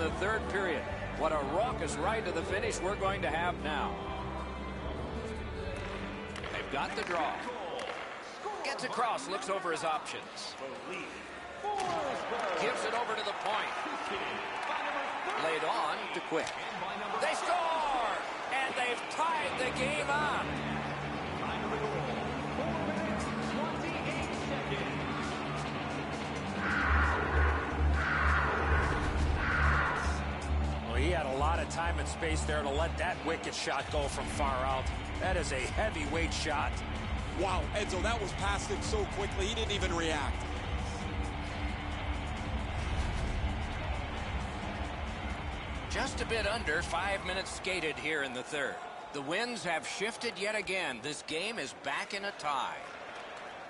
the third period. What a raucous ride to the finish we're going to have now. They've got the draw. Gets across, looks over his options. Gives it over to the point. Laid on to Quick. They score! And they've tied the game up. Well, he had a lot of time and space there to let that wicked shot go from far out. That is a heavyweight shot. Wow, Enzo, that was past him so quickly, he didn't even react. Just a bit under 5 minutes skated here in the third. The winds have shifted yet again. This game is back in a tie.